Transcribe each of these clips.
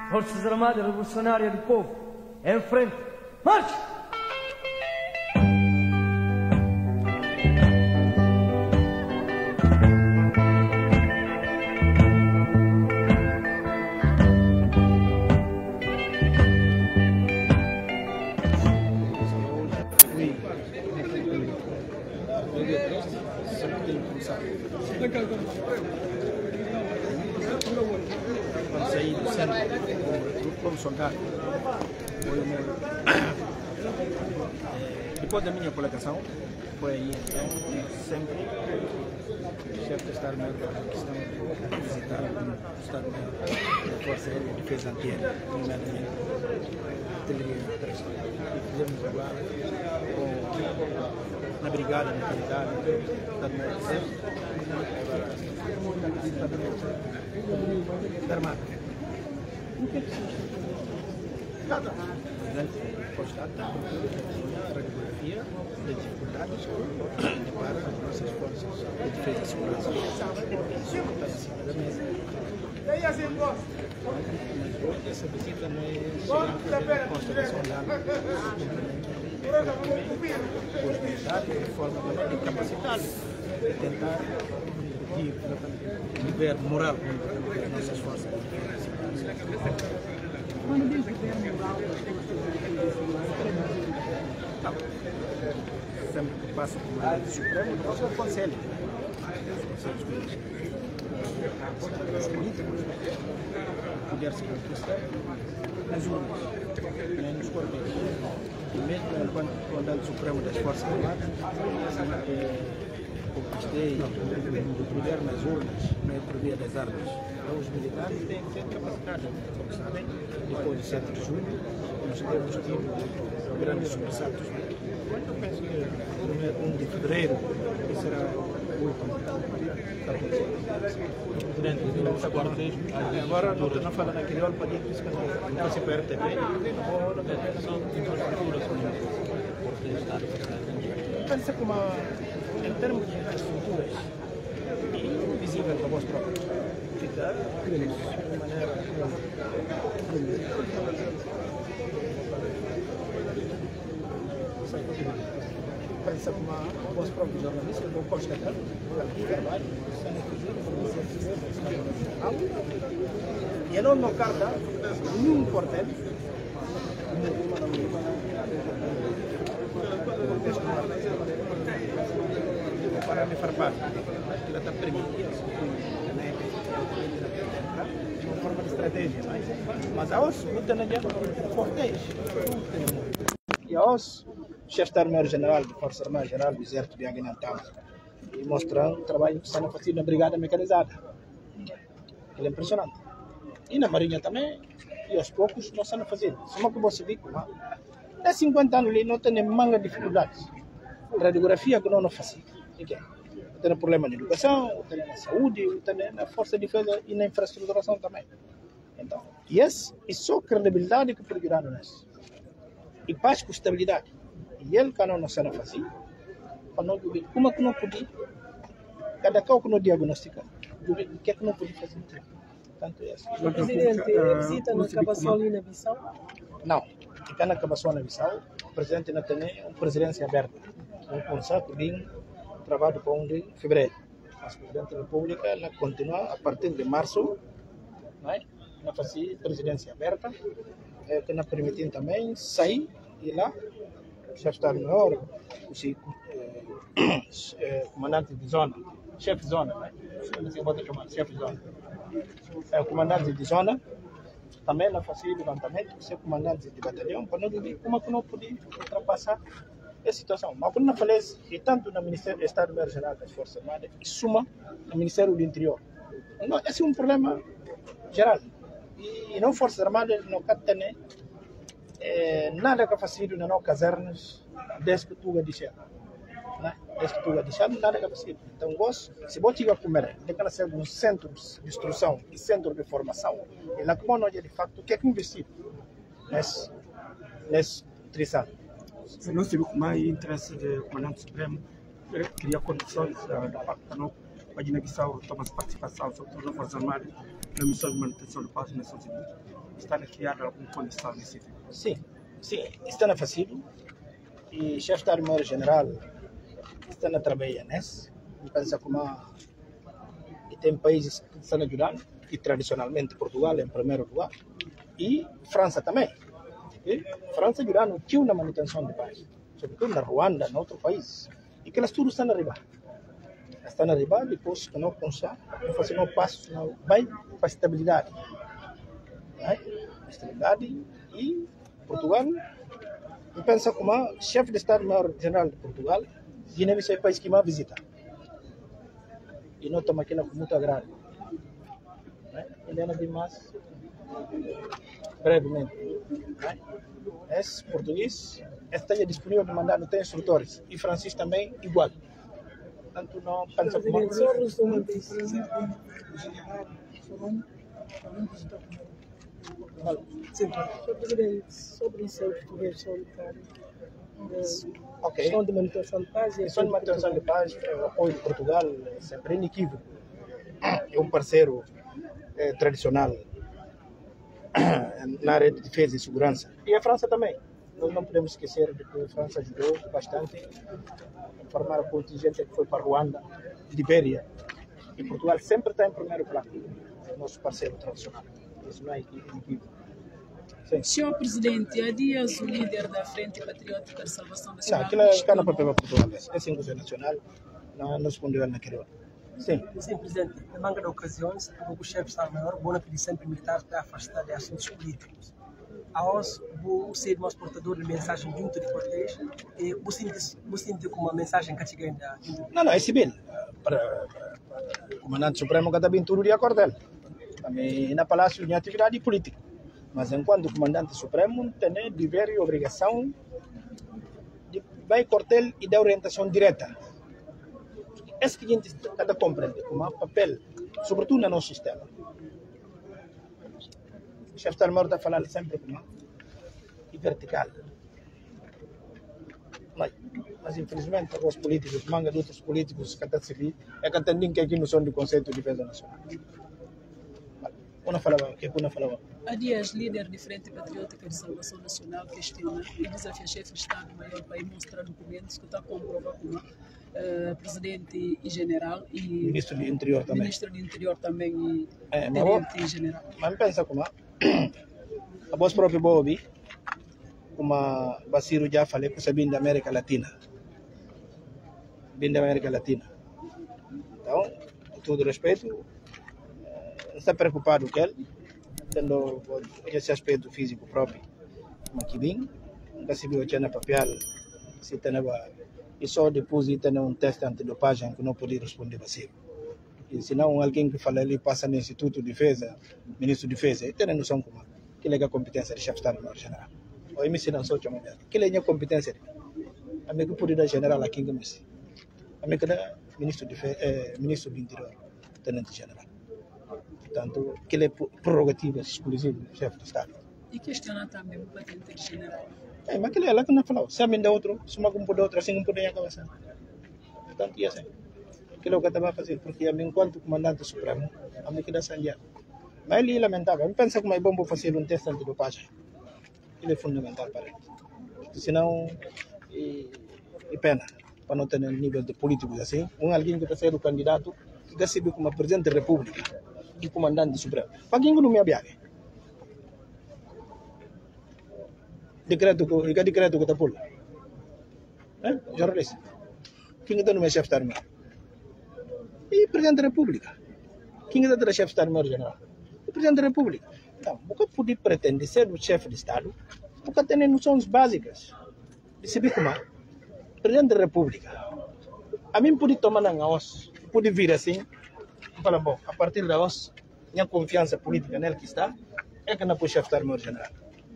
Forças Armadas Revolucionárias do Povo, em frente, marche! Saí do centro como soldado. Depois da minha colocação, foi aí então, sempre o chefe do Estado-Maior da questão de visitar o Estado-Maior da Força Aérea de Defesa Antiaérea, nomeadamente artilharia terrestre. E fizemos agora na Brigada Militar do Estado-Maior do Exército, da Armada. O que é que se nada. Constata a radiografia das dificuldades que deparam as nossas forças de defesa e segurança. Isso está em cima da mesa. Mas essa visita não é só uma constatação lá, possibilidade de forma também de capacitá-lo, de tentar nível moral das nossas forças de defesa e segurança. Quando diz governo moral, sempre que passa por uma lei do Supremo, depois é o Conselho. Os políticos, o poder se conquista nas urnas, nem nos quartéis. E mesmo enquanto comandante supremo das Forças Armadas, conquistei o poder nas urnas, não é por via das armas. Então, os militares têm que ser capacitados. Como sabem, depois de 7 de julho, nós temos tido grandes sobressaltos. Eu penso que no 1 de fevereiro, que será o último. Agora não fala naquele olho para dizer que não se perde também. Pensa como em termos de infraestruturas e visível para vós próprios. Ficar de maneira pensa como a vós próprios jornalistas vão constatar o trabalho e não no carta nenhum quartel para me farpar que ela está permitida de uma forma de estratégia, mas a OS não tem adiante quartéis e a OS o chefe de Estado-Maior-General da Força Armada-General do Exército de Aguinantão e mostrando o trabalho que está fazendo na Brigada Mecanizada. Ele é impressionante. E na Marinha também, e aos poucos nós estamos fazendo. Só que você vê como há 50 anos ali não tem manga de dificuldades. Radiografia que não fazemos. Tem problema na educação, tem na saúde, tem na força de defesa e na infraestruturação também. Então, e só credibilidade que pode virar nós. E paz com estabilidade. E ele que não se fazia, para não ver como que não podia, cada qual que não diagnostica, o que é que não podia fazer. Tanto é assim. O presidente visita na Cabaçol e na Bissau? Não, fica na Cabaçol na Bissau, o presidente não tem uma presidência aberta. Um conselho vem trabalho para 1 de fevereiro. Mas o presidente da República ela continua a partir de março, não é? Na fazer presidência aberta, que não permitindo também sair e lá o chefe de Estado-Maior, o comandante de zona, chefe de zona, não sei como chamar, chefe de zona. O comandante de zona também não fazia levantamento, o comandante de batalhão, para não ver como que não podia ultrapassar essa situação. Mas quando não falei, e tanto no Ministério do Estado-Maior-General das Forças Armadas, e suma no Ministério do Interior. Não, esse é um problema geral. E não Forças Armadas não tem nada que fazer nas nossas casernas desde que tu disser. Desde que tu disser, nada que fazer. Então, se você tiver a comer, tem que ser um centro de instrução e centro de formação. E lá como não é de facto, o que é que investir nesse triçado? Se não se viu como é interesse do comandante supremo, criar condições da parte da Guiné-Bissau toma participação, sobretudo na Força Armada, na missão de manutenção da paz e nação civil. está a criar alguma condição nesse tipo? Sim, está a fazer. E o chefe de Estado-Maior-General está a trabalhar nesse. Pensa como e tem países que estão ajudando, e tradicionalmente Portugal em primeiro lugar, e França também. E França ajudando que na manutenção de paz, sobretudo na Ruanda, em outros países. E que elas tudo estão a arribar. Estão a arribar, depois que não pensar, não fazer um passo, não vai para a estabilidade. Estabilidade e Portugal, eu penso como chefe de Estado-Maior-General de Portugal, Guiné-Bissau é o país que mais visita. E nós estamos aqui com muito agrado. Ainda não mais brevemente. Esse português está disponível para mandar, não tem instrutores. E francês também, igual. Portanto, não pensa como... Presidente, só resumo disso. Sim, Sr. Presidente, sobre isso aí que conversou um bocado. Ok. Questão de manutenção de paz. Questão de manutenção de paz, o apoio de Portugal é sempre inequívoco. É um parceiro tradicional na área de defesa e segurança. E a França também. Nós não podemos esquecer de que a França ajudou bastante a formar o contingente que foi para Ruanda, Libéria. E Portugal sempre está em primeiro plano. É o nosso parceiro tradicional. Isso não é equívoco. Senhor Presidente, há dias o líder da Frente Patriótica de Salvação Não, Nacional... aquilo está no papel para Portugal. É 5% nacional. Não respondeu naquele ano. Sim. Sim, Presidente, na manga de ocasiões, o chefe de Estado-Maior, vou pedir sempre militar para afastar de assuntos políticos. A nós, vou ser mais portador de mensagem junto de cortês e vou sentir como uma mensagem que chega ainda. Não, é civil. Para o comandante supremo que está bem tudo de acordo. Também na Palácio de atividade política. Mas enquanto comandante supremo, tem dever e obrigação de vai cortar e dar orientação direta. Esse que a gente cada compreende como um papel, sobretudo no nosso sistema. O chefe de Estado-Maior está falando sempre como e vertical. Mas infelizmente, os políticos, manga de outros políticos que estão a seguir, é que entendem que aqui não são do conceito de defesa nacional. Há dias, líder de Frente Patriótica de Salvação Nacional questiona e desafia chefe de Estado-Maior para ir mostrar documentos que está a comprovar como presidente e general e ministro do Interior também. Ministro do Interior também e tenente e general. Mas pensa como a voz própria Bobi, como a Baciro já falei, que você vem da América Latina. Vem da América Latina. Então, com todo respeito, está preocupado com ele, tendo esse aspecto físico próprio. Mas que vem, nunca se viu na papel, se tem e só depois de ter um teste antidopagem que não podia responder assim. E senão alguém que fala ali passa no Instituto de Defesa, Ministro de Defesa, e tem noção como que é a competência de chefe de Estado-Maior-General. Ou me não sou chamado que é a competência a mim que pode dar general aqui que me sei. A mim que é Ministro do Interior, Tenente General. Portanto, que é prerrogativa exclusiva do chefe de Estado. E questiona também o patente de general. Mas aquilo é lá que não falou. Se a mim dá outro, se uma compra outra, assim não pode acabar. Portanto, e assim. Aquilo é o que eu estava a fazer, porque a mim, enquanto comandante supremo, a mim que dá sangue. Mas ele é lamentável. Eu penso que é bom fazer um teste antidopagem. Ele é fundamental para ele. Porque senão, e pena, para não ter nível de políticos assim, alguém que está sendo candidato, que recebe como presidente da República e comandante supremo. Para quem não me abiague? Decreto que está por lá. Jornalista. Quem está no meu chefe de Estado-Maior? E presidente da República. Quem está no chefe de Estado-Maior-General? O presidente da República. Então, nunca pode pretender ser o chefe de Estado, porque tem noções básicas de saber como é. Presidente da República. A mim pode tomar na os, pode vir assim, e falar, bom, a partir da os, minha confiança política nele que está, é que não pode chefe de Estado-Maior-General.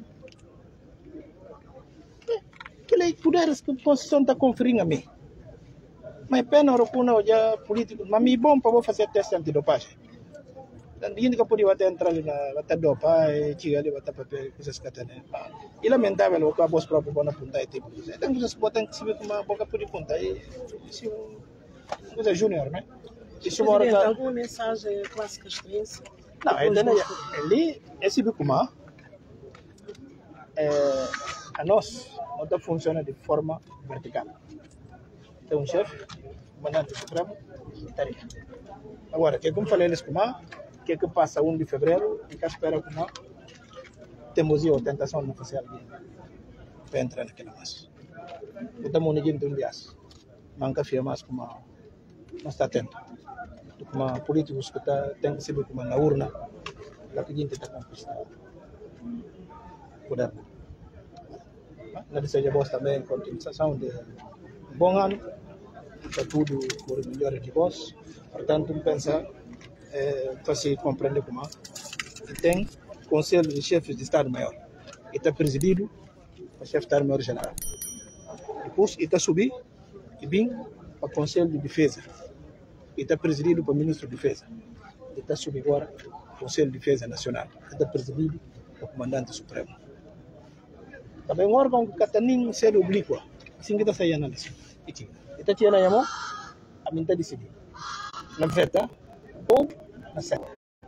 Aquele poderes que a Constituição está conferindo a mim. Mas é pena o já político, mas é bom para fazer teste antidopagem. Ninguém que pode até entrar na bater dopar e chegar ali bater papel coisas que tem. E lamentável o que a voz própria pode apontar e tipo. Tem coisas que botam que se vê como uma boca pode apontar e isso é coisa júnior, né? Isso Presidente, alguma mensagem clássica experiência? Não, ali é se vê como a nós não funciona de forma vertical. Tem um chefe, comandante supremo, tarefa. Agora, que como falei eles como que passa 1 de fevereiro e que espera como temos a tentação de fazer algo para entrar naquela massa. Estamos unindo um dia, manca fia mais como não está atento. Como políticos que tem que ser como na urna, lá que a gente está conquistando. Poder. Não seja voz também continuação de bom ano, para tudo por melhor de voz. Portanto, pensa para se compreender como que tem Conselho de Chefes de Estado-Maior e está presidido pelo chefe de Estado-Maior General. Depois, está subir e vem para o Conselho de Defesa e está presidido pelo Ministro de Defesa. E está subir agora o Conselho de Defesa Nacional e está presidido pelo Comandante Supremo. Também um órgão que está nem ser oblíqua, assim que está saindo análise. E está tirando a mão, a mim está decidindo. Na veta ou na seta.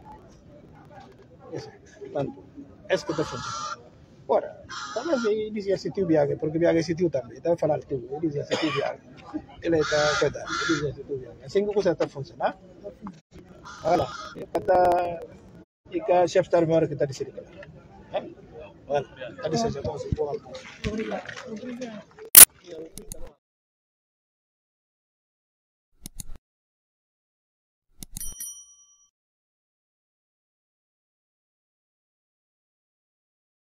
Portanto, esse que está funcionando. Ora, talvez ele dizia assim, tio Biaga, porque Biaga é esse tio também. Estava a falar tio, ele dizia assim, tio Biaga. Ele está coitado, ele dizia assim, tio Biaga. Assim que a coisa está funcionando. Olha lá, e que a chefe de Estado-Maior que está decidindo. Olha, está decidindo. Obrigado.